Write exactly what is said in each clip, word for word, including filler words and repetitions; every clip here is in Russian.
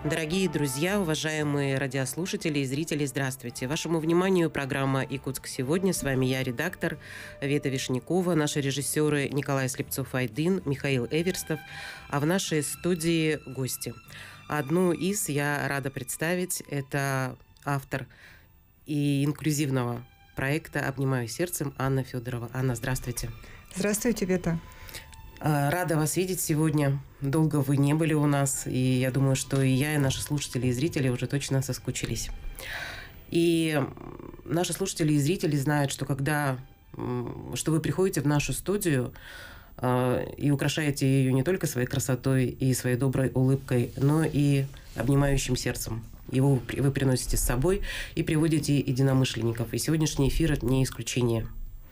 Дорогие друзья, уважаемые радиослушатели и зрители, здравствуйте. Вашему вниманию программа «Якутск сегодня». С вами я, редактор Вета Вишнякова, наши режиссеры Николай Слепцов-Айдын, Михаил Эверстов, а в нашей студии гости. Одну из я рада представить. Это автор и инклюзивного проекта «Обнимаю сердцем» Анна Федорова. Анна, здравствуйте. Здравствуйте, Вета. Рада вас видеть сегодня. Долго вы не были у нас, и я думаю, что и я, и наши слушатели и зрители уже точно соскучились. И наши слушатели и зрители знают, что когда что вы приходите в нашу студию и украшаете ее не только своей красотой и своей доброй улыбкой, но и обнимающим сердцем. Его вы приносите с собой и приводите единомышленников. И сегодняшний эфир не исключение.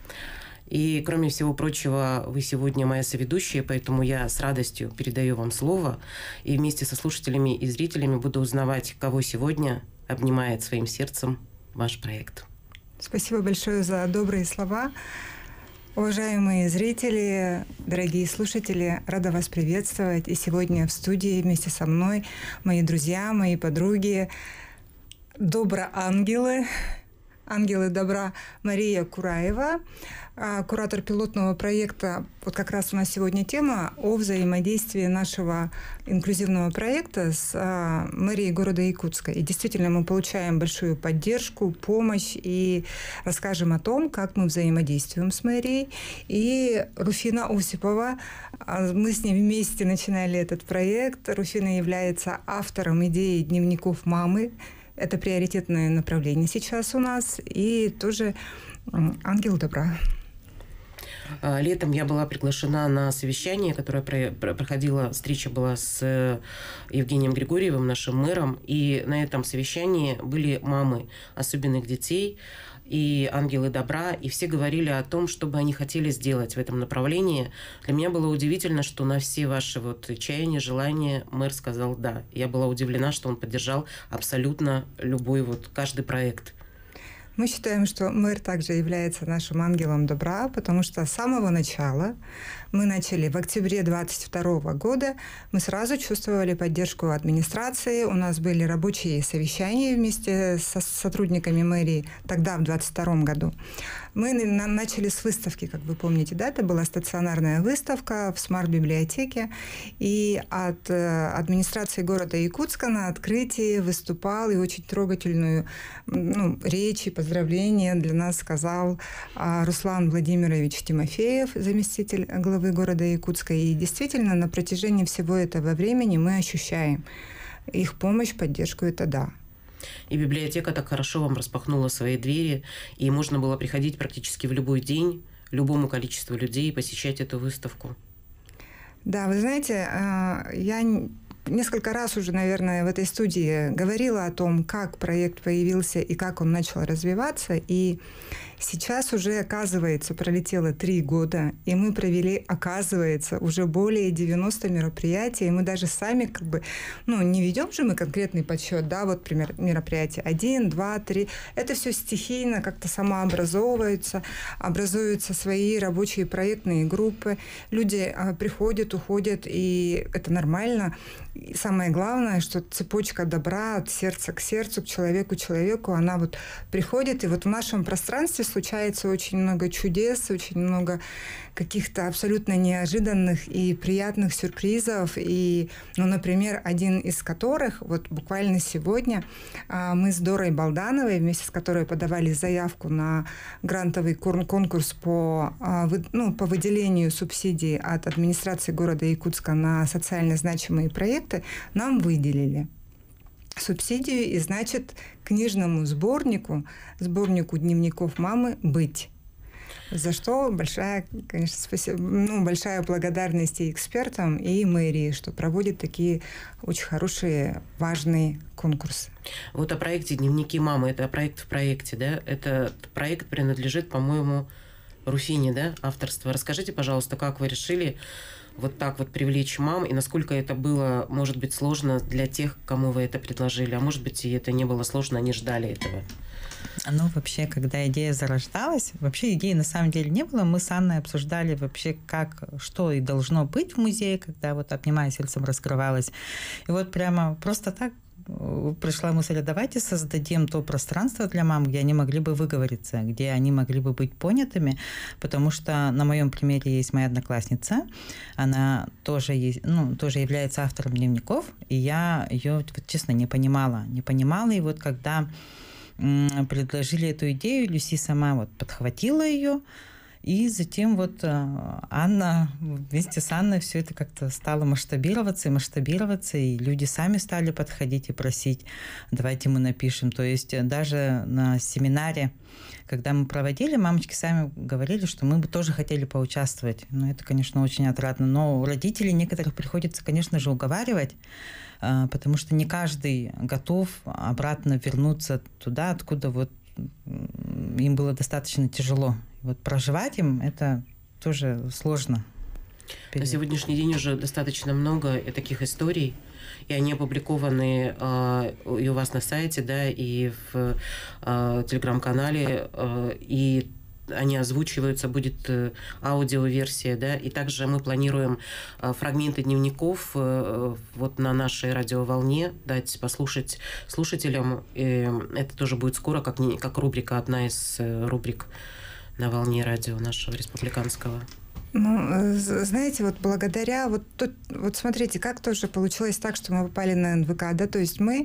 И, кроме всего прочего, вы сегодня моя соведущая, поэтому я с радостью передаю вам слово. И вместе со слушателями и зрителями буду узнавать, кого сегодня обнимает своим сердцем ваш проект. Спасибо большое за добрые слова. Уважаемые зрители, дорогие слушатели, рада вас приветствовать. И сегодня в студии вместе со мной мои друзья, мои подруги, доброангелы, ангелы добра Мария Кураева, куратор пилотного проекта. Вот как раз у нас сегодня тема о взаимодействии нашего инклюзивного проекта с мэрией города Якутска. И действительно мы получаем большую поддержку, помощь и расскажем о том, как мы взаимодействуем с мэрией. И Руфина Осипова, мы с ней вместе начинали этот проект. Руфина является автором идеи дневников мамы. Это приоритетное направление сейчас у нас. И тоже ангел добра. Летом я была приглашена на совещание, которое проходила, встреча была с Евгением Григорьевым, нашим мэром. И на этом совещании были мамы особенных детей и ангелы добра. И все говорили о том, что бы они хотели сделать в этом направлении. Для меня было удивительно, что на все ваши вот чаяния, желания мэр сказал «да». Я была удивлена, что он поддержал абсолютно любой, вот каждый проект. Мы считаем, что мэр также является нашим ангелом добра, потому что с самого начала мы начали в октябре двадцать второго года, мы сразу чувствовали поддержку администрации, у нас были рабочие совещания вместе со сотрудниками мэрии тогда, в двадцать втором году. Мы начали с выставки, как вы помните, да, это была стационарная выставка в смарт-библиотеке, и от администрации города Якутска на открытии выступал и очень трогательную ну, речь и поздравления для нас сказал Руслан Владимирович Тимофеев, заместитель главы города Якутска. И действительно, на протяжении всего этого времени мы ощущаем их помощь, поддержку, это да. И библиотека так хорошо вам распахнула свои двери, и можно было приходить практически в любой день, любому количеству людей и посещать эту выставку. Да, вы знаете, я несколько раз уже, наверное, в этой студии говорила о том, как проект появился и как он начал развиваться. И сейчас уже, оказывается, пролетело три года, и мы провели, оказывается, уже более девяноста мероприятий. И мы даже сами как бы, ну, не ведем же мы конкретный подсчет, да, вот, например, мероприятие один, два, три. Это все стихийно как-то самообразовывается, образуются свои рабочие проектные группы. Люди а, приходят, уходят, и это нормально. И самое главное, что цепочка добра от сердца к сердцу, к человеку к человеку, она вот приходит. И вот в нашем пространстве случается очень много чудес, очень много каких-то абсолютно неожиданных и приятных сюрпризов. И, ну, например, один из которых, вот буквально сегодня мы с Дорой Балдановой, вместе с которой подавали заявку на грантовый конкурс по, ну, по выделению субсидий от администрации города Якутска на социально значимые проекты, нам выделили субсидию, и, значит, книжному сборнику, сборнику дневников мамы «Быть». За что большая, конечно, спасибо, ну, большая благодарность и экспертам, и мэрии, что проводит такие очень хорошие, важные конкурсы. Вот о проекте «Дневники мамы». Это проект в проекте, да? Этот проект принадлежит, по-моему, Руфине, да, авторство. Расскажите, пожалуйста, как вы решили вот так вот привлечь мам, и насколько это было, может быть, сложно для тех, кому вы это предложили, а может быть, и это не было сложно, они ждали этого? Ну, вообще, когда идея зарождалась, вообще идеи на самом деле не было. Мы с Анной обсуждали вообще, как, что и должно быть в музее, когда вот «Обнимая сердцем» раскрывалась. И вот прямо просто так пришла мысль, а давайте создадим то пространство для мам, где они могли бы выговориться, где они могли бы быть понятыми, потому что на моем примере есть моя одноклассница, она тоже, есть, ну, тоже является автором дневников, и я ее, вот, честно, не понимала. Не понимала, и вот когда м- предложили эту идею, Люси сама вот подхватила ее, и затем вот Анна, вместе с Анной все это как-то стало масштабироваться и масштабироваться, и люди сами стали подходить и просить, давайте мы напишем. То есть даже на семинаре, когда мы проводили, мамочки сами говорили, что мы бы тоже хотели поучаствовать. Ну, это, конечно, очень отрадно. Но родителей некоторых приходится, конечно же, уговаривать, потому что не каждый готов обратно вернуться туда, откуда вот им было достаточно тяжело. Вот проживать им это тоже сложно. На сегодняшний день уже достаточно много таких историй, и они опубликованы э, и у вас на сайте, да, и в э, телеграм-канале, э, и они озвучиваются, будет э, аудиоверсия, да, и также мы планируем э, фрагменты дневников э, вот на нашей радиоволне дать послушать слушателям. И это тоже будет скоро, как, не, как рубрика, одна из э, рубрик на волне радио нашего республиканского. Ну, знаете, вот благодаря вот тут, вот смотрите, как тоже получилось так, что мы попали на эн вэ ка, да, то есть мы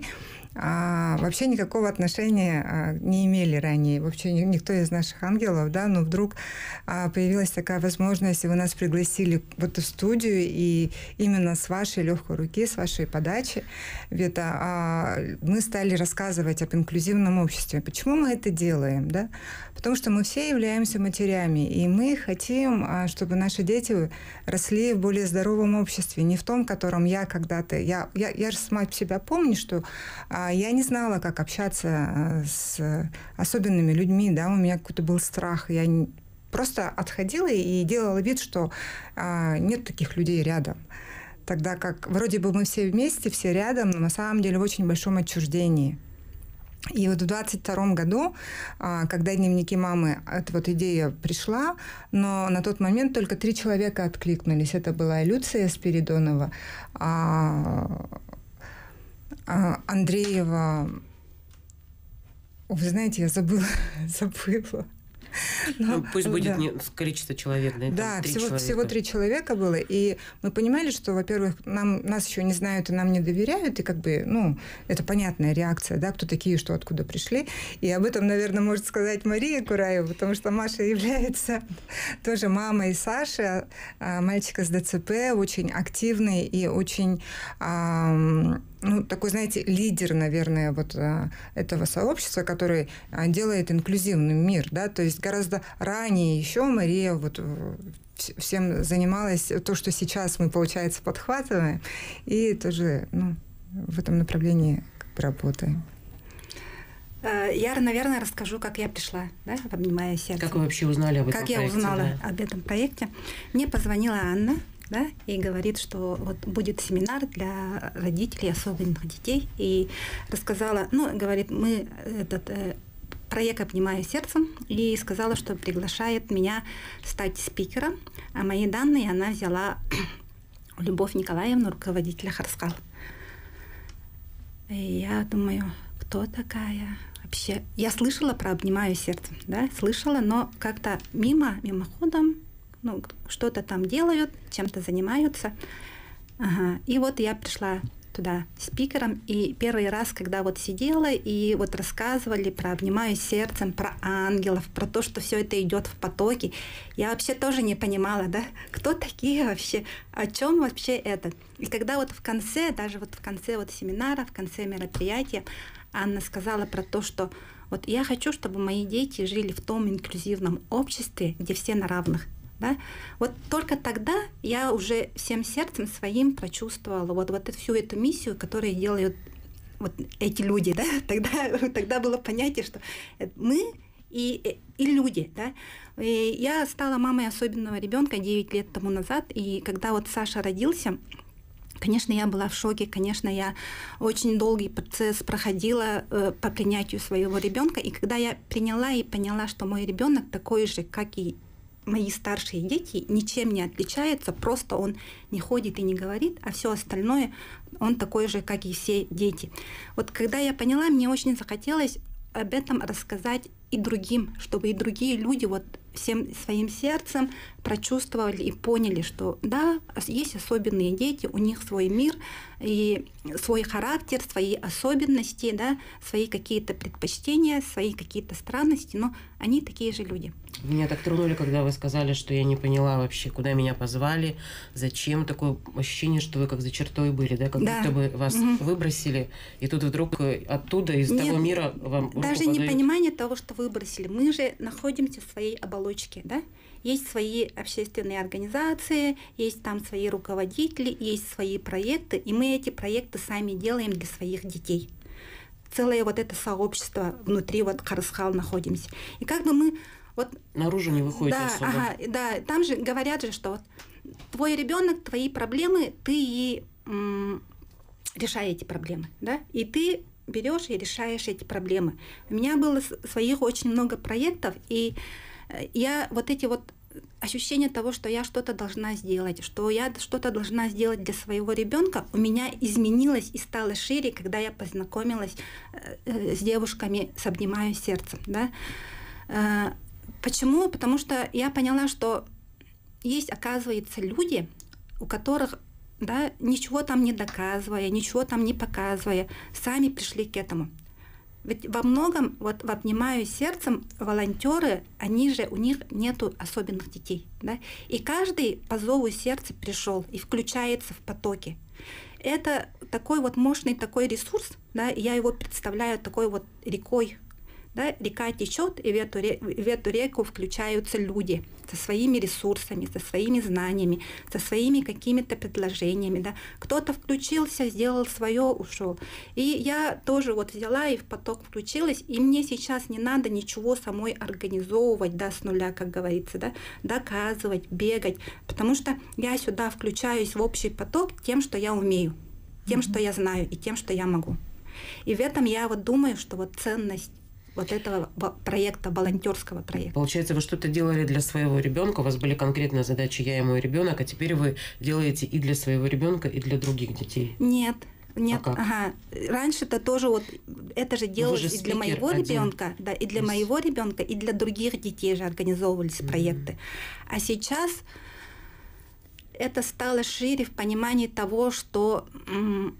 а, вообще никакого отношения а, не имели ранее, вообще никто из наших ангелов, да, но вдруг а, появилась такая возможность, и вы нас пригласили в эту студию, и именно с вашей легкой руки, с вашей подачи, Вета, а, мы стали рассказывать об инклюзивном обществе. Почему мы это делаем, да? Потому что мы все являемся матерями, и мы хотим, чтобы наши дети росли в более здоровом обществе, не в том, в котором я когда-то... Я, я, я же сама себя помню, что а, я не знала, как общаться с особенными людьми, да, у меня какой-то был страх, я не, просто отходила и делала вид, что а, нет таких людей рядом. Тогда как вроде бы мы все вместе, все рядом, но на самом деле в очень большом отчуждении. И вот в двадцать втором году, когда дневники мамы, эта вот идея пришла, но на тот момент только три человека откликнулись. Это была Люция Спиридонова, Андреева... Вы знаете, я забыла, забыла. Ну, пусть будет да. не, количество человек, да? Да, три всего, всего три человека было. И мы понимали, что, во-первых, нам, нас еще не знают и нам не доверяют. И как бы, ну, это понятная реакция, да, кто такие, что откуда пришли. И об этом, наверное, может сказать Мария Кураева, потому что Маша является тоже мамой Саши, мальчика с дэ цэ пэ, очень активный и очень... ну, такой, знаете, лидер, наверное, вот а, этого сообщества, который а, делает инклюзивный мир, да, то есть гораздо ранее еще Мария вот всем занималась, то, что сейчас мы, получается, подхватываем, и тоже, ну, в этом направлении как бы работаем. Я, наверное, расскажу, как я пришла, да, «Обнимая сердцем». Как вы вообще узнали об этом как проекте? Как я узнала да? об этом проекте? Мне позвонила Анна, да, и говорит, что вот будет семинар для родителей особенных детей, и рассказала, ну, говорит, мы этот э, проект «Обнимая сердцем», и сказала, что приглашает меня стать спикером, а мои данные она взяла Любовь Николаевну, руководителя Харскал. И я думаю, кто такая вообще? Я слышала про «Обнимаю сердцем», да, слышала, но как-то мимо, мимоходом, ну, что-то там делают, чем-то занимаются. Ага. И вот я пришла туда спикером, и первый раз, когда вот сидела, и вот рассказывали про «Обнимаю сердцем», про ангелов, про то, что все это идет в потоке, я вообще тоже не понимала, да, кто такие вообще, о чем вообще это. И когда вот в конце, даже вот в конце вот семинара, в конце мероприятия, Анна сказала про то, что вот я хочу, чтобы мои дети жили в том инклюзивном обществе, где все на равных. Да? Вот только тогда я уже всем сердцем своим прочувствовала вот, вот всю эту миссию, которую делают вот эти люди. Да? Тогда, тогда было понятие, что мы и, и люди. Да? И я стала мамой особенного ребенка девять лет тому назад, и когда вот Саша родился, Конечно, я была в шоке, конечно, я очень долгий процесс проходила э, по принятию своего ребенка, и когда я приняла и поняла, что мой ребенок такой же, как и мои старшие дети, ничем не отличается, просто он не ходит и не говорит, а все остальное он такой же, как и все дети. Вот когда я поняла, мне очень захотелось об этом рассказать и другим, чтобы и другие люди вот всем своим сердцем прочувствовали и поняли, что да, есть особенные дети, у них свой мир и свой характер, свои особенности, да, свои какие-то предпочтения, свои какие-то странности, но они такие же люди. Меня так тронули, когда вы сказали, что я не поняла вообще, куда меня позвали, зачем. Такое ощущение, что вы как за чертой были, да, как да. будто бы вас угу. выбросили, и тут вдруг оттуда, из Нет, того мира вам даже руку не подают. Понимание того, что выбросили. Мы же находимся в своей оболочке, да? Есть свои общественные организации, есть там свои руководители, есть свои проекты, и мы эти проекты сами делаем для своих детей. Целое вот это сообщество внутри вот Карысхал находимся. И как бы мы вот наружу не выходите да, особо. Ага, да, там же говорят же, что вот твой ребенок, твои проблемы, ты и м, решай эти проблемы, да, и ты берешь и решаешь эти проблемы. У меня было своих очень много проектов, и я вот эти вот ощущения того, что я что-то должна сделать, что я что-то должна сделать для своего ребенка, у меня изменилось и стало шире, когда я познакомилась с девушками с «Обнимаю сердцем». Да? Почему? Потому что я поняла, что есть, оказывается, люди, у которых, да, ничего там не доказывая, ничего там не показывая, сами пришли к этому. Ведь во многом, вот в «Обнимаю сердцем» волонтеры, они же, у них нету особенных детей. Да? И каждый по зову сердца пришел и включается в потоки. Это такой вот мощный такой ресурс, да, я его представляю такой вот рекой. Да? Река течет, и в эту, в эту реку включаются люди со своими ресурсами, со своими знаниями, со своими какими-то предложениями. Да? Кто-то включился, сделал свое, ушел. И я тоже вот взяла и в поток включилась, и мне сейчас не надо ничего самой организовывать, да, с нуля, как говорится, да? Доказывать, бегать, потому что я сюда включаюсь в общий поток тем, что я умею, тем, mm-hmm. что я знаю, и тем, что я могу. И в этом я вот думаю, что вот ценность вот этого проекта, волонтерского проекта. Получается, вы что-то делали для своего ребенка, у вас были конкретные задачи «я и мой ребенок», а теперь вы делаете и для своего ребенка, и для других детей? Нет, нет. А ага. Раньше-то тоже вот это же делалось же и для моего один. ребенка, да, и для yes. моего ребенка, и для других детей же организовывались mm-hmm. проекты. А сейчас это стало шире в понимании того, что м-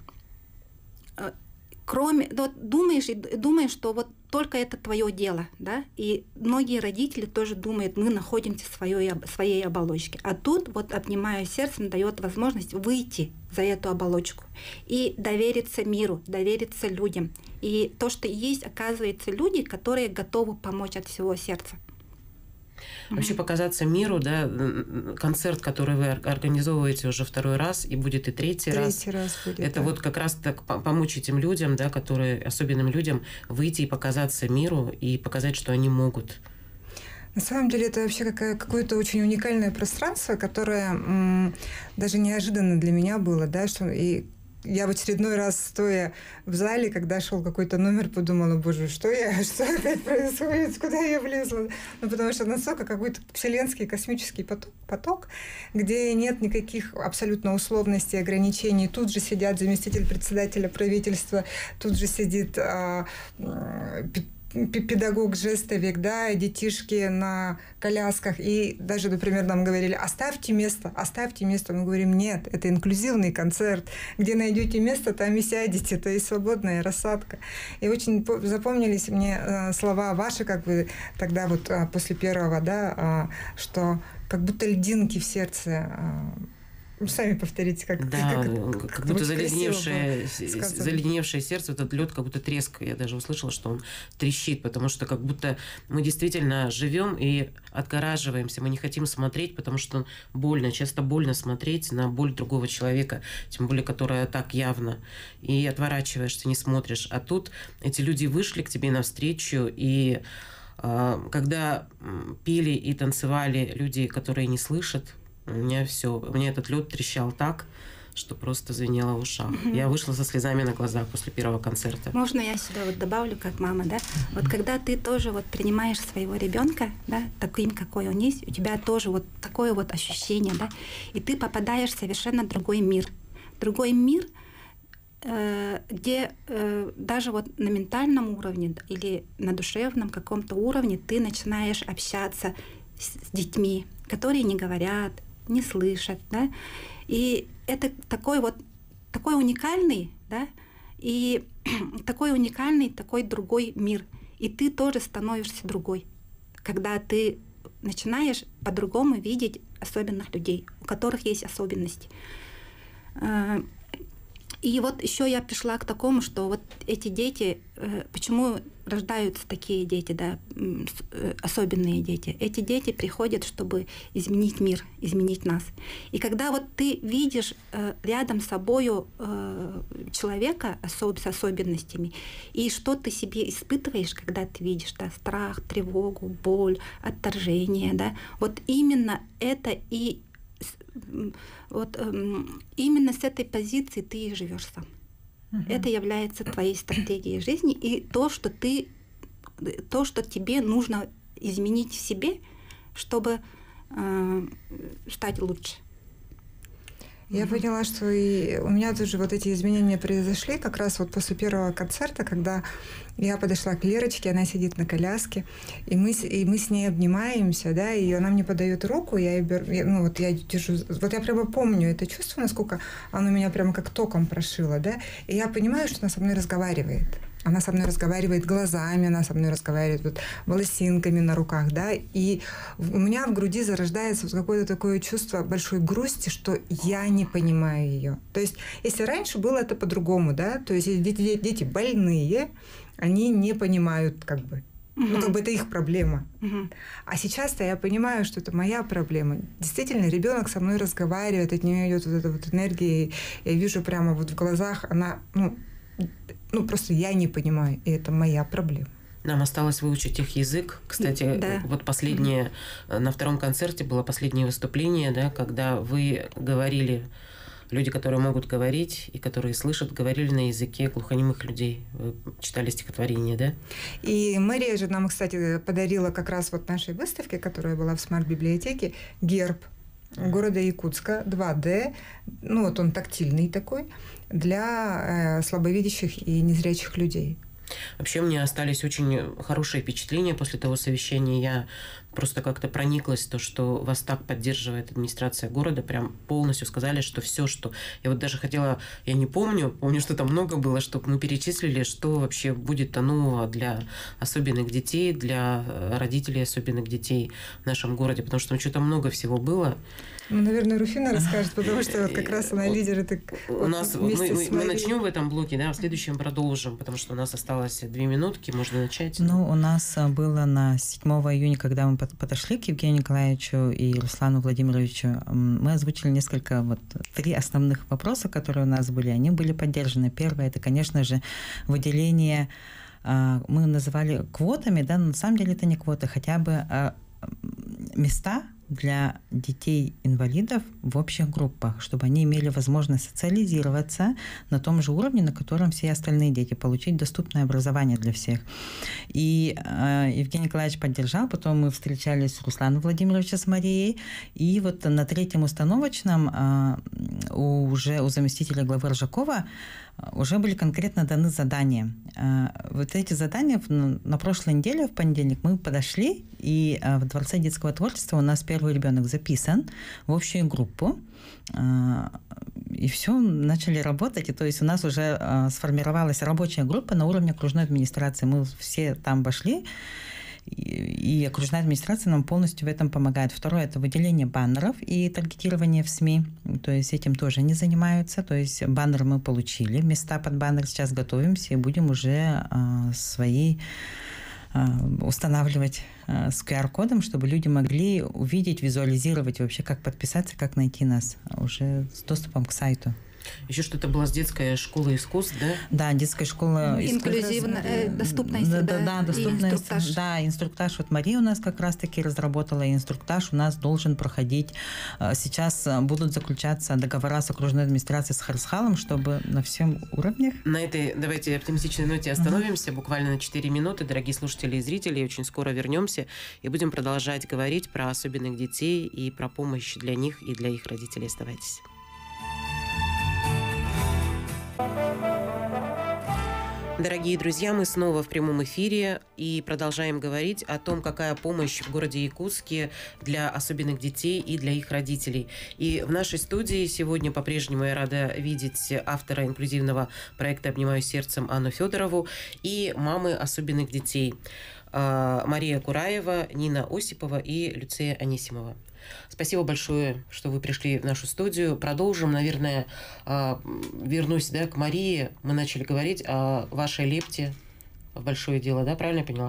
кроме, вот думаешь и думаешь, что вот только это твое дело, да, и многие родители тоже думают, мы находимся в своей, своей оболочке, а тут вот «Обнимаю сердцем» дает возможность выйти за эту оболочку и довериться миру, довериться людям, и то, что есть, оказывается, люди, которые готовы помочь от всего сердца. Вообще показаться миру, да, концерт, который вы организовываете уже второй раз, и будет и третий, третий раз. раз будет, это да. вот как раз так помочь этим людям, да, которые, особенным людям, выйти и показаться миру, и показать, что они могут. На самом деле это вообще какая, какое-то очень уникальное пространство, которое м, даже неожиданно для меня было, да, что и я в очередной раз, стоя в зале, когда шел какой-то номер, подумала, боже, что я, что опять происходит, куда я влезла? Ну, потому что настолько какой-то вселенский космический поток, поток, где нет никаких абсолютно условностей, ограничений. Тут же сидят заместитель председателя правительства, тут же сидит а, педагог-жестовик, да, детишки на колясках. И даже, например, нам говорили, оставьте место, оставьте место. Мы говорим, нет, это инклюзивный концерт. Где найдете место, там и сядете. То есть свободная рассадка. И очень запомнились мне слова ваши, как вы тогда вот после первого, да, что как будто льдинки в сердце. Сами повторите, как да, как, как будто заледеневшее, заледеневшее сердце, этот лед как будто треск. Я даже услышала, что он трещит, потому что как будто мы действительно живем и отгораживаемся. Мы не хотим смотреть, потому что больно. Часто больно смотреть на боль другого человека, тем более, которая так явно. И отворачиваешься, не смотришь. А тут эти люди вышли к тебе навстречу, и э, когда пели и танцевали люди, которые не слышат, у меня все, у меня этот лед трещал так, что просто звенело в ушах. Mm-hmm. Я вышла со слезами на глазах после первого концерта. Можно я сюда вот добавлю, как мама, да? Mm-hmm. Вот когда ты тоже вот принимаешь своего ребенка, да, таким, какой он есть, у тебя тоже вот такое вот ощущение, да, и ты попадаешь в совершенно другой мир. Другой мир, э, где э, даже вот на ментальном уровне или на душевном каком-то уровне ты начинаешь общаться с, с детьми, которые не говорят, не слышат, да, и это такой вот такой уникальный, да, и такой уникальный, такой другой мир, и ты тоже становишься другой, когда ты начинаешь по-другому видеть особенных людей, у которых есть особенности. И вот еще я пришла к такому, что вот эти дети, почему рождаются такие дети, да, особенные дети? Эти дети приходят, чтобы изменить мир, изменить нас. И когда вот ты видишь рядом с собою человека с особенностями, и что ты себе испытываешь, когда ты видишь, да, страх, тревогу, боль, отторжение, да, вот именно это и вот эм, именно с этой позиции ты и живешь сам. Uh-huh. Это является твоей стратегией жизни и то, что ты, то, что тебе нужно изменить в себе, чтобы э, стать лучше. Я mm-hmm. поняла, что и у меня тоже вот эти изменения произошли как раз вот после первого концерта, когда я подошла к Лерочке, она сидит на коляске, и мы, и мы с ней обнимаемся, да, и она мне подает руку, я, я, ну, вот я держу, вот я прямо помню это чувство, насколько оно меня прямо как током прошило, да, и я понимаю, что она со мной разговаривает. Она со мной разговаривает глазами, она со мной разговаривает вот волосинками на руках, да, и у меня в груди зарождается вот какое-то такое чувство большой грусти, что я не понимаю ее. То есть, если раньше было это по-другому, да, то есть дети, дети больные, они не понимают, как бы, uh-huh. ну, как бы это их проблема. Uh-huh. А сейчас-то я понимаю, что это моя проблема. Действительно, ребенок со мной разговаривает, от нее идет вот эта вот энергия, я вижу прямо вот в глазах, она, ну, Ну, просто я не понимаю, и это моя проблема. Нам осталось выучить их язык. Кстати, да. вот последнее, mm-hmm. на втором концерте было последнее выступление, да, когда вы говорили, люди, которые могут говорить и которые слышат, говорили на языке глухонемых людей. Вы читали стихотворение, да? И Мария же нам, кстати, подарила как раз вот нашей выставке, которая была в смарт-библиотеке, герб города Якутска, два дэ, ну вот он тактильный такой, для э, слабовидящих и незрячих людей. Вообще, у меня остались очень хорошие впечатления после того совещания. Я просто как-то прониклась, то, что вас так поддерживает администрация города, прям полностью сказали, что все, что... Я вот даже хотела, я не помню, помню, что там много было, чтобы мы перечислили, что вообще будет нового для особенных детей, для родителей особенных детей в нашем городе, потому что там что-то много всего было. Ну, наверное, Руфина расскажет, потому что вот как раз она лидер. Это у вот нас мы, мы, мы начнем в этом блоке, да, в следующем продолжим, потому что у нас осталось две минутки, можно начать. Ну, у нас было на седьмого июня, когда мы подошли к Евгению Николаевичу и Руслану Владимировичу, мы озвучили несколько, вот, три основных вопроса, которые у нас были, они были поддержаны. Первое, это, конечно же, выделение, мы называли квотами, да, но на самом деле это не квоты, хотя бы места для детей-инвалидов в общих группах, чтобы они имели возможность социализироваться на том же уровне, на котором все остальные дети, получить доступное образование для всех. И э, Евгений Николаевич поддержал, потом мы встречались с Русланом Владимировичем, с Марией, и вот на третьем установочном э, уже у заместителя главы Ржакова уже были конкретно даны задания. Вот эти задания на прошлой неделе, в понедельник, мы подошли, и в Дворце детского творчества у нас первый ребенок записан в общую группу, и все, начали работать, и то есть у нас уже сформировалась рабочая группа на уровне окружной администрации. Мы все там вошли, и окружная администрация нам полностью в этом помогает. Второе – это выделение баннеров и таргетирование в СМИ. То есть этим тоже они занимаются. То есть баннеры мы получили, места под баннер сейчас готовимся и будем уже э, свои э, устанавливать э, с ку ар-кодом, чтобы люди могли увидеть, визуализировать вообще, как подписаться, как найти нас уже с доступом к сайту. Еще что-то было с детской школы искусств, да? Да, детская школа инклюзивная, э, доступная да, среда. Да, да, доступная. Инструктаж. Да, инструктаж. Вот Мария у нас как раз-таки разработала, и инструктаж у нас должен проходить. Сейчас будут заключаться договора с окружной администрацией с Харсхалом, чтобы на всем уровнях. На этой, давайте, оптимистичной ноте остановимся. Uh-huh. Буквально на четыре минуты, дорогие слушатели и зрители. Очень скоро вернемся и будем продолжать говорить про особенных детей и про помощь для них и для их родителей. Оставайтесь. Дорогие друзья, мы снова в прямом эфире и продолжаем говорить о том, какая помощь в городе Якутске для особенных детей и для их родителей. И в нашей студии сегодня по-прежнему я рада видеть автора инклюзивного проекта «Обнимаю сердцем» Анну Федорову и мамы особенных детей Мария Кураева, Нина Осипова и Люция Анисимова. Спасибо большое, что вы пришли в нашу студию. Продолжим, наверное, вернусь, да, к Марии. Мы начали говорить о вашей лепте в большое дело, да, правильно я поняла?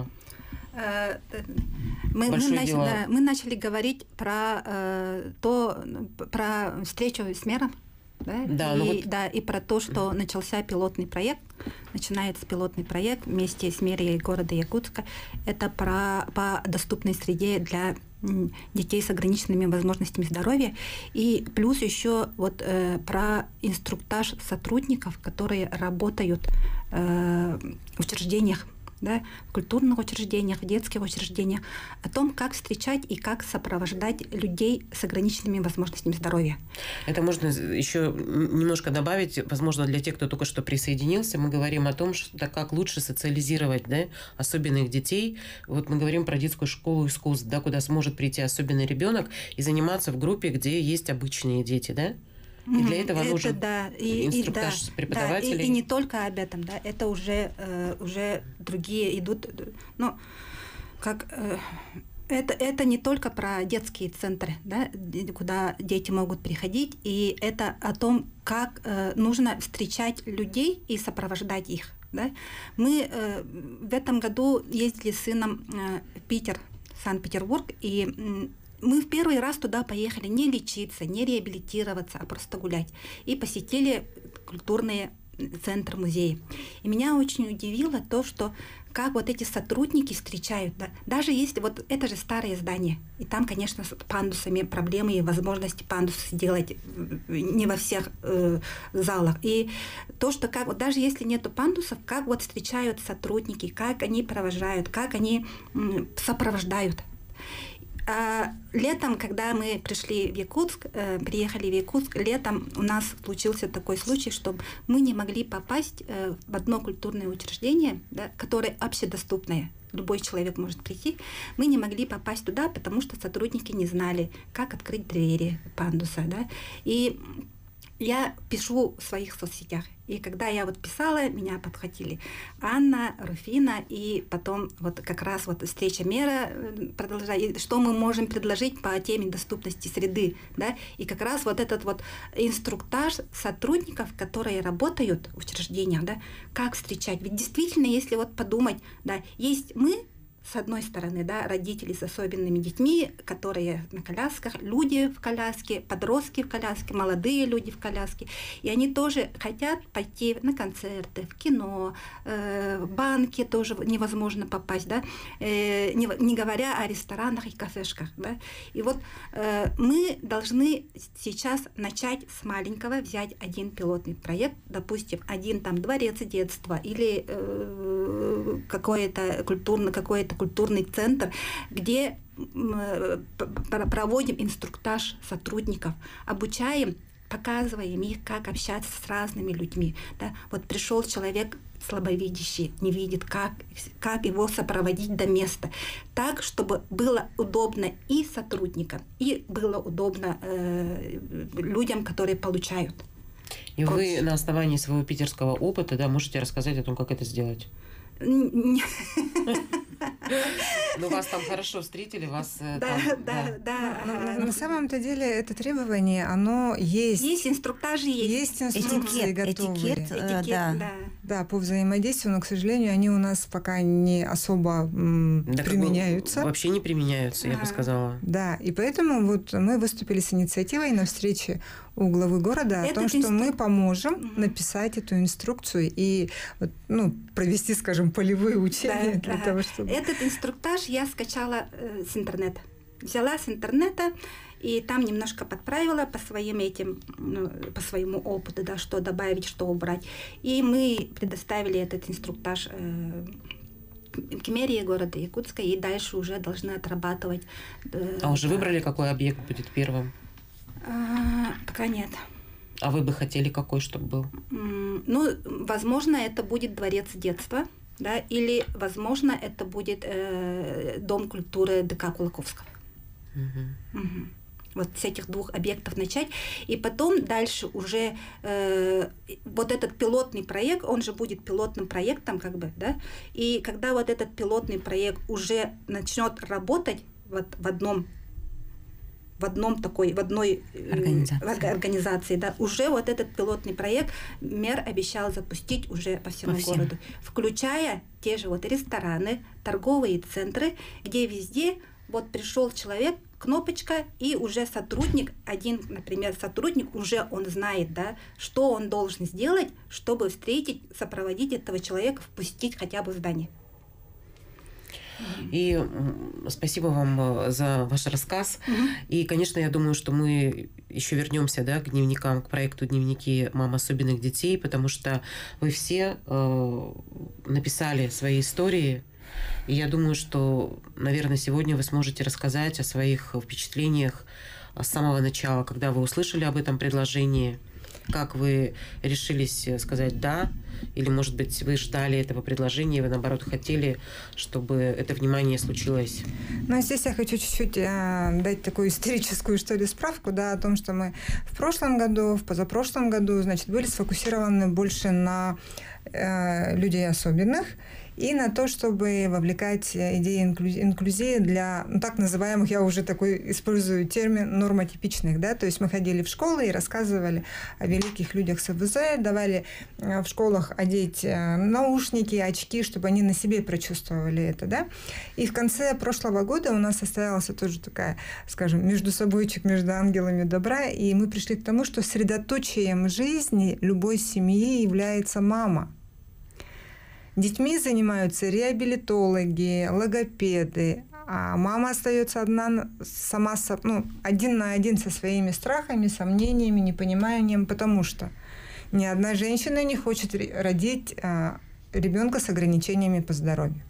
Мы, мы, начали, да, мы начали говорить про э, то, про встречу с мэром. Да? Да, и, ну вот... да, и про то, что начался пилотный проект, начинается пилотный проект вместе с мэрией города Якутска. Это про, по доступной среде для детей с ограниченными возможностями здоровья. И плюс еще вот, э, про инструктаж сотрудников, которые работают э, в учреждениях, да, в культурных учреждениях, в детских учреждениях, о том, как встречать и как сопровождать людей с ограниченными возможностями здоровья. Это можно еще немножко добавить, возможно, для тех, кто только что присоединился. Мы говорим о том, что, как лучше социализировать, да, особенных детей. Вот мы говорим про детскую школу искусств, да, куда сможет прийти особенный ребенок и заниматься в группе, где есть обычные дети, да? И для этого это, нужен да, и, инструктаж и, да, преподавателей. Да, и, и не только об этом, да, это уже, э, уже другие идут, ну, как, э, это, это не только про детские центры, да, куда дети могут приходить, и это о том, как э, нужно встречать людей и сопровождать их. Да. Мы э, в этом году ездили с сыном э, в Питер, Санкт-Петербург, и э, мы в первый раз туда поехали не лечиться, не реабилитироваться, а просто гулять. И посетили культурные центры, музеи. И меня очень удивило то, что как вот эти сотрудники встречают. Да? Даже если вот это же старое здание, и там, конечно, с пандусами проблемы и возможности пандус сделать не во всех э, залах. И то, что как, вот даже если нету пандусов, как вот встречают сотрудники, как они провожают, как они м, сопровождают. А летом, когда мы пришли в Якутск, э, приехали в Якутск, летом у нас случился такой случай, что мы не могли попасть э, в одно культурное учреждение, да, которое общедоступное. Любой человек может прийти. Мы не могли попасть туда, потому что сотрудники не знали, как открыть двери пандуса. Да. И я пишу в своих соцсетях. И когда я вот писала, меня подхватили Анна, Руфина, и потом вот как раз вот встреча мэра продолжает, что мы можем предложить по теме доступности среды, да, и как раз вот этот вот инструктаж сотрудников, которые работают в учреждениях, да, как встречать. Ведь действительно, если вот подумать, да, есть мы, с одной стороны, да, родители с особенными детьми, которые на колясках, люди в коляске, подростки в коляске, молодые люди в коляске, и они тоже хотят пойти на концерты, в кино, э, в банки тоже невозможно попасть, да, э, не, не говоря о ресторанах и кафешках, да. И вот э, мы должны сейчас начать с маленького, взять один пилотный проект, допустим, один там дворец детства или э, какое-то культурное, какое-то культурный центр, где проводим инструктаж сотрудников, обучаем, показываем их, как общаться с разными людьми. Да? Вот пришел человек слабовидящий, не видит, как, как его сопроводить до места, так, чтобы было удобно и сотрудникам, и было удобно э, людям, которые получают. И курс. Вы на основании своего питерского опыта, да, можете рассказать о том, как это сделать? Ну, вас там хорошо встретили, вас... Да, там, да, да. На, на самом-то деле это требование, оно есть. Есть инструктажи, есть. Есть инструкции Этикет, готовые. этикет, э, Этикет, да. да. Да, по взаимодействию, но, к сожалению, они у нас пока не особо м, да, применяются. Вообще не применяются, я бы Ага. сказала. Да, и поэтому вот мы выступили с инициативой на встрече у главы города о Этот том, что инстру- мы поможем Мгм. написать эту инструкцию и вот, ну, провести, скажем, полевые учения Да, для да. того, чтобы... Этот инструктаж я скачала э, с интернета. Взяла с интернета и там немножко подправила по своим этим, ну, по своему опыту, да, что добавить, что убрать. И мы предоставили этот инструктаж э, к мэрии города Якутска и дальше уже должны отрабатывать. э, А уже выбрали, какой объект будет первым? А, пока нет. А вы бы хотели какой, чтобы был? М, Ну, возможно, это будет дворец детства, да, или, возможно, это будет э, Дом культуры ДК Кулаковского. Мгм. Мгм. Вот с этих двух объектов начать. И потом дальше уже э, вот этот пилотный проект, он же будет пилотным проектом, как бы, да. И когда вот этот пилотный проект уже начнет работать вот в одном в одном такой, в одной э, Организации. орга- организации, да, уже вот этот пилотный проект мэр обещал запустить уже по всему По всем. городу, включая те же вот рестораны, торговые центры, где везде вот пришел человек, кнопочка, и уже сотрудник, один, например, сотрудник, уже он знает, да, что он должен сделать, чтобы встретить, сопроводить этого человека, впустить хотя бы в здание. И м, спасибо вам э, за ваш рассказ. Мгм. И, конечно, я думаю, что мы еще вернемся, да, к дневникам, к проекту «Дневники мам особенных детей», потому что вы все э, написали свои истории. И я думаю, что, наверное, сегодня вы сможете рассказать о своих впечатлениях с самого начала, когда вы услышали об этом предложении, как вы решились сказать «да», или, может быть, вы ждали этого предложения, и вы, наоборот, хотели, чтобы это внимание случилось. Ну, здесь я хочу чуть-чуть э, дать такую историческую, что ли, справку, да, о том, что мы в прошлом году, в позапрошлом году, значит, были сфокусированы больше на э, людей особенных и на то, чтобы вовлекать идеи инклюзии, инклюзии для, ну, так называемых, я уже такой использую термин, нормотипичных, да, то есть мы ходили в школы и рассказывали о великих людях с ЭВЗ, давали э, в школах одеть э, наушники, очки, чтобы они на себе прочувствовали это, да. И в конце прошлого года у нас состоялась тоже такая, скажем, между собойчик, между ангелами добра, и мы пришли к тому, что средоточием жизни любой семьи является мама. Детьми занимаются реабилитологи, логопеды, а мама остается одна, сама, ну, один на один со своими страхами, сомнениями, непониманием, потому что ни одна женщина не хочет родить а, ребенка с ограничениями по здоровью.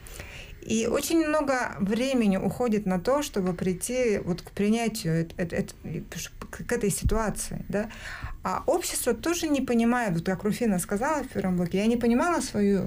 И очень много времени уходит на то, чтобы прийти вот к принятию это, это, к этой ситуации. Да? А общество тоже не понимает, вот как Руфина сказала в первом блоке, я не понимала свою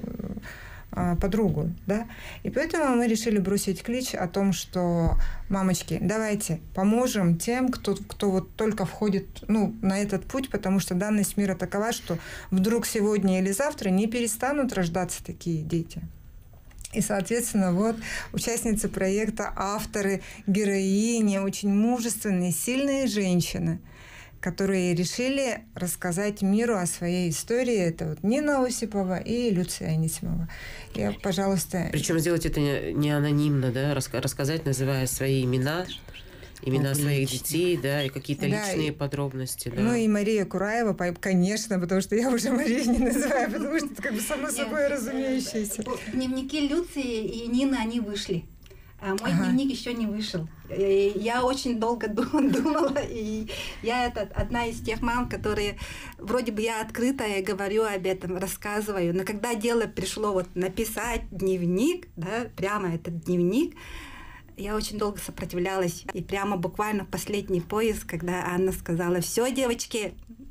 а, подругу. Да? И поэтому мы решили бросить клич о том, что, мамочки, давайте поможем тем, кто, кто вот только входит, ну, на этот путь, потому что данность мира такова, что вдруг сегодня или завтра не перестанут рождаться такие дети. И, соответственно, вот участницы проекта, авторы, героини, очень мужественные, сильные женщины, которые решили рассказать миру о своей истории. Это вот Нина Осипова и Люция Анисимова. Я, пожалуйста... Причем сделать это не, не анонимно, да, рассказать, называя свои имена, имена Публично. своих детей, да, и какие-то Да, личные и- подробности, да. Ну и Мария Кураева, по- конечно, потому что я уже Марию не называю, потому что это как бы само собой разумеющееся. Дневники Люции и Нины, они вышли. А мой Ага. дневник еще не вышел. И я очень долго ду- думала, и я это одна из тех мам, которые вроде бы я открытая, говорю об этом, рассказываю, но когда дело пришло вот написать дневник, да, прямо этот дневник, я очень долго сопротивлялась. И прямо буквально в последний поезд, когда Анна сказала: все, девочки,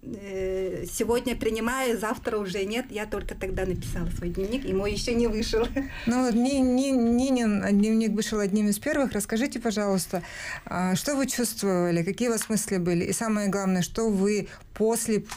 э, сегодня принимаю, завтра уже нет, я только тогда написала свой дневник, и мой еще не вышел. Ну вот Ни- Ни- Нинин дневник вышел одним из первых. Расскажите, пожалуйста, а, что вы чувствовали, какие у вас мысли были? И самое главное, что вы после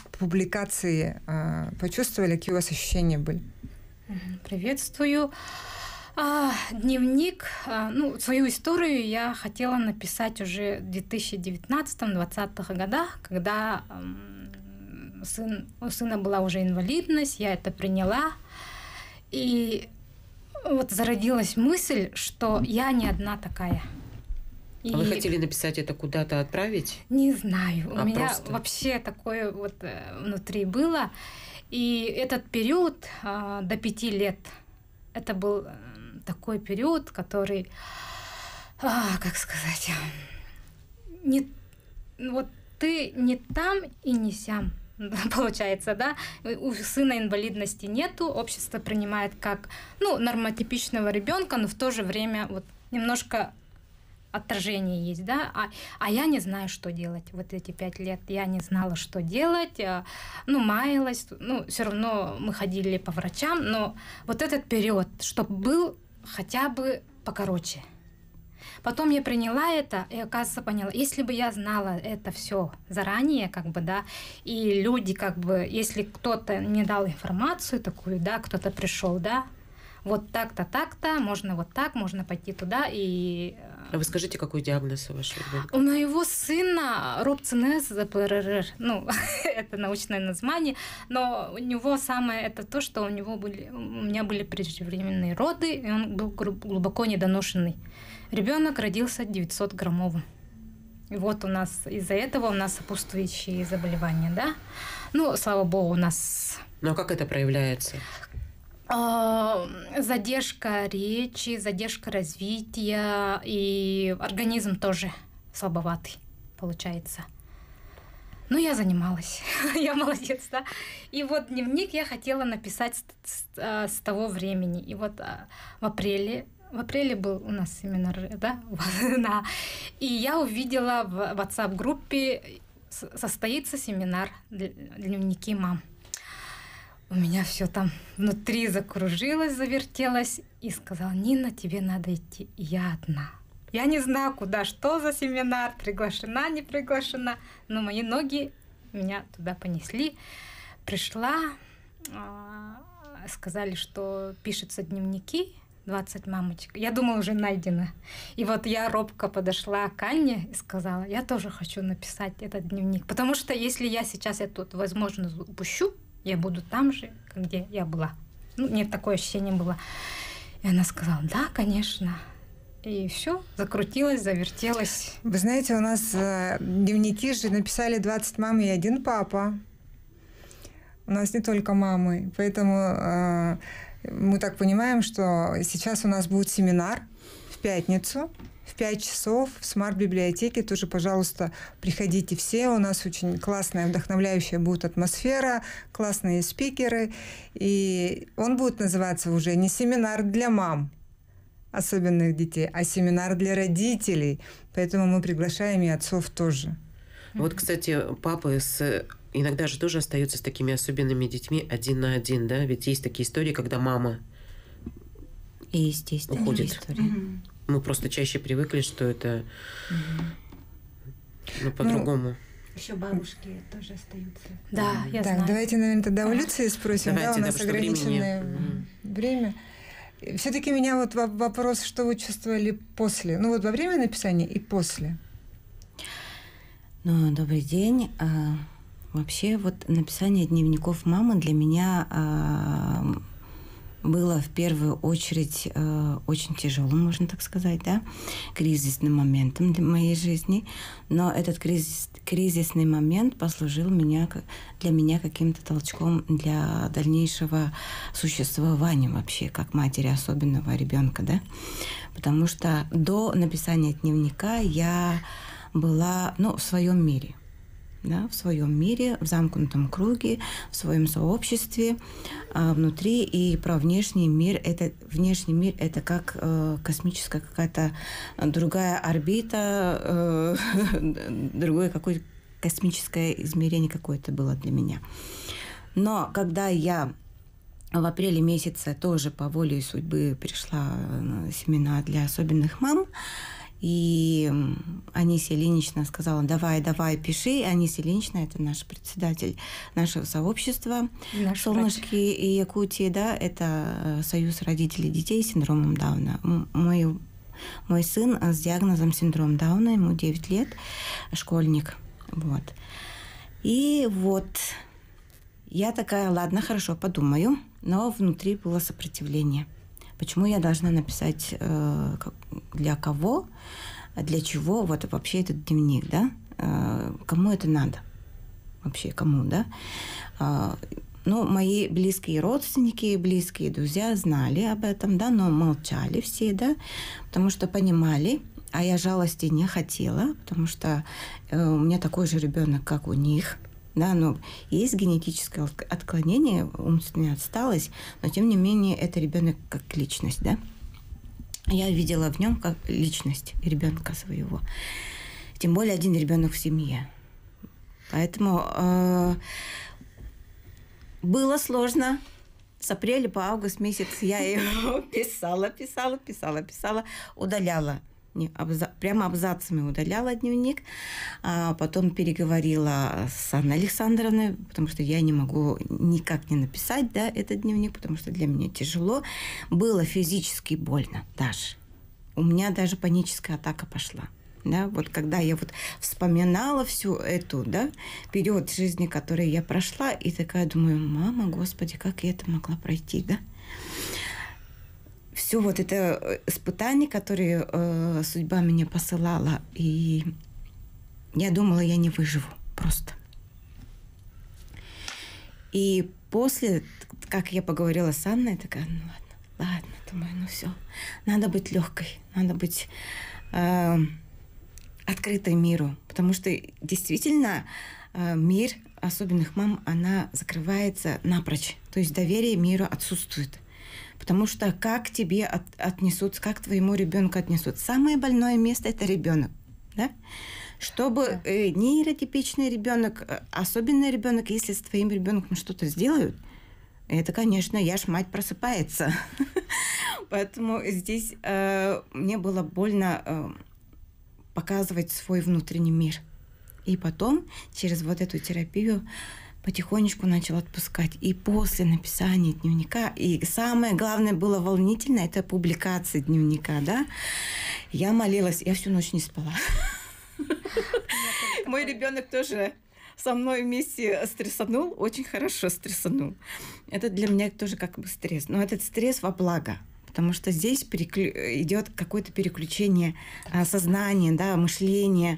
публикации а, почувствовали, какие у вас ощущения были? Приветствую. А, дневник, а, ну, свою историю я хотела написать уже в две тысячи девятнадцатом-двадцатых годах, когда м, сын, у сына была уже инвалидность, я это приняла. И вот зародилась мысль, что я не одна такая. И а вы хотели написать это куда-то отправить? Не знаю. А у меня просто? вообще такое вот внутри было. И этот период а, до пяти лет, это был такой период, который, а, как сказать, не, вот ты не там и не сям, получается, да? У сына инвалидности нету, общество принимает как, ну, нормотипичного ребенка, но в то же время вот немножко отражение есть, да, а, а я не знаю, что делать. Вот эти пять лет я не знала, что делать, ну, маялась, ну, все равно мы ходили по врачам, но вот этот период, чтобы был хотя бы покороче. Потом я приняла это и, оказывается, поняла, если бы я знала это все заранее, как бы, да, и люди, как бы, если кто-то мне дал информацию такую, да, кто-то пришел, да, вот так-то, так-то, можно вот так, можно пойти туда и... А вы скажите, какой диагноз у вашего ребенка? У моего сына робцинез ЗПРР, ну, это научное название, но у него самое это то, что у него были, у меня были преждевременные роды, и он был глубоко недоношенный. Ребенок родился девятьсот граммовым. И вот у нас из-за этого у нас сопутствующие заболевания, да? Ну, слава богу, у нас... Ну, а как это проявляется? Задержка речи, задержка развития, и организм тоже слабоватый, получается. Ну, я занималась, я молодец, да. И вот дневник я хотела написать с, с, с того времени. И вот в апреле, в апреле был у нас семинар, да, и я увидела в WhatsApp-группе состоится семинар «Дневники мам». У меня все там внутри закружилось, завертелось. И сказала: Нина, тебе надо идти. И я одна. Я не знаю, куда, что за семинар, приглашена, не приглашена. Но мои ноги меня туда понесли. Пришла, сказали, что пишутся дневники, двадцать мамочек. Я думала, уже найдено. И вот я робко подошла к Анне и сказала: я тоже хочу написать этот дневник. Потому что если я сейчас эту возможность упущу, я буду там же, где я была. Ну, нет, такое ощущение было. И она сказала: да, конечно. И все, закрутилось, завертелось. Вы знаете, у нас э, дневники же написали двадцать мам и один папа. У нас не только мамы. Поэтому э, мы так понимаем, что сейчас у нас будет семинар в пятницу. В пять часов в смарт-библиотеке тоже, пожалуйста, приходите все. У нас очень классная, вдохновляющая будет атмосфера, классные спикеры. И он будет называться уже не семинар для мам особенных детей, а семинар для родителей. Поэтому мы приглашаем и отцов тоже. Вот, кстати, папы с... иногда же тоже остаются с такими особенными детьми один на один, да? Ведь есть такие истории, когда мама и, естественно, уходит. История. Mm-hmm. Мы просто чаще привыкли, что это mm-hmm. ну, по-другому. Ну, еще бабушки тоже остаются. Да, я так, знаю. Давайте, наверное, тогда у Люции спросим. Давайте, да, у нас да, ограниченное времени. время. Все-таки меня вот вопрос, что вы чувствовали после? Ну вот во время написания и после. Ну, добрый день. А, вообще вот написание дневников мамы для меня а, было в первую очередь а, очень тяжелым, можно так сказать, да, кризисным моментом для моей жизни. Но этот кризис, кризисный момент послужил меня, для меня каким-то толчком для дальнейшего существования вообще, как матери особенного ребенка, да. Потому что до написания дневника я была, ну, в своем мире. Да, в своем мире, в замкнутом круге, в своем сообществе, а внутри. И про внешний мир, это внешний мир это как э, космическая какая-то другая орбита, э, другое какое-то космическое измерение какое-то было для меня. Но когда я в апреле месяце тоже по воле судьбы пришла на семинар для особенных мам, И Анисия Ильинична сказала, давай, давай, пиши. Анисия Ильинична – это наш председатель нашего сообщества Наш «Солнышки» и Якутии, да, это союз родителей детей с синдромом Дауна. Мой, мой сын с диагнозом синдром Дауна, ему девять лет, школьник. Вот. И вот я такая, ладно, хорошо, подумаю, но внутри было сопротивление. Почему я должна написать э, для кого, для чего вот вообще этот дневник, да? Э, кому это надо? Вообще кому, да? Э, ну, мои близкие родственники, близкие друзья знали об этом, да, но молчали все, да, потому что понимали, а я жалости не хотела, потому что э, у меня такой же ребенок, как у них. Да, но есть генетическое отклонение, умственная отсталость, но тем не менее это ребенок как личность, да. Я видела в нем как личность ребенка своего. Тем более один ребенок в семье. Поэтому э, было сложно. С апреля по август месяц я его писала, писала, писала, писала, удаляла. Не, абза, прямо абзацами удаляла дневник, а потом переговорила с Анной Александровной, потому что я не могу никак не написать, да, этот дневник, потому что для меня тяжело. Было физически больно даже. У меня даже паническая атака пошла. Да, вот когда я вот вспоминала всю эту, да, период жизни, который я прошла, и такая думаю, мама, Господи, как я это могла пройти, да? Все вот это испытания, которые э, судьба мне посылала, и я думала, я не выживу просто. И после, как я поговорила с Анной, такая, ну ладно, ладно, думаю, ну все, надо быть легкой, надо быть э, открытой миру, потому что действительно э, мир особенных мам, она закрывается напрочь, то есть доверие миру отсутствует. Потому что как тебе от, отнесутся, как твоему ребенку отнесут. Самое больное место – это ребенок. Да? Чтобы да. э, нейротипичный ребенок, особенный ребенок, если с твоим ребенком что-то сделают, это, конечно, я ж мать просыпается. Поэтому здесь э, мне было больно э, показывать свой внутренний мир. И потом, через вот эту терапию, потихонечку начал отпускать. И после написания дневника, и самое главное было волнительно, это публикация дневника, да. Я молилась, я всю ночь не спала. Мой ребенок тоже со мной вместе стрессанул, очень хорошо стрессанул. Это для меня тоже как бы стресс. Но этот стресс во благо, потому что здесь переклю... идет какое-то переключение а, сознания, да, мышления,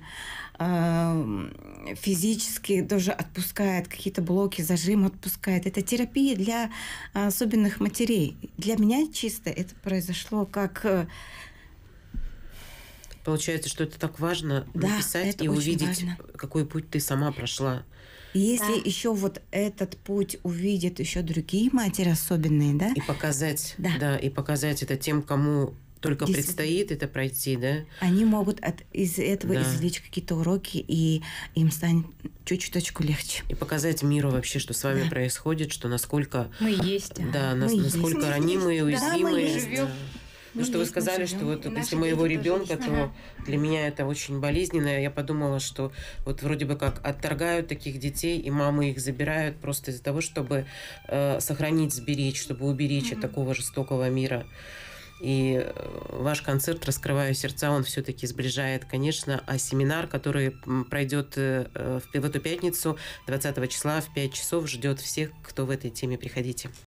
физически тоже отпускает, какие-то блоки, зажим отпускает. Это терапия для особенных матерей. Для меня чисто это произошло как... Получается, что это так важно, да, написать и увидеть, важно. Какой путь ты сама прошла. И если да. еще вот этот путь увидят еще другие матери особенные, да? И показать, да, да и показать это тем, кому... Только предстоит это пройти, да? Они могут от, из этого да. извлечь какие-то уроки, и им станет чуть-чуточку легче. И показать миру вообще, что с вами да. происходит, что насколько... Мы есть. Да, нас, насколько есть. Ранимые, уязвимые. Да, мы да. Ну, что вы сказали, что вот если моего ребенка, то для меня это очень болезненно. Я подумала, что вот вроде бы как отторгают таких детей, и мамы их забирают просто из-за того, чтобы э, сохранить, сберечь, чтобы уберечь mm-hmm. от такого жестокого мира. И ваш концерт «Раскрываю сердца», он все-таки сближает, конечно, а семинар, который пройдет в эту пятницу, двадцатого числа в пять часов, ждет всех, кто в этой теме. Приходите.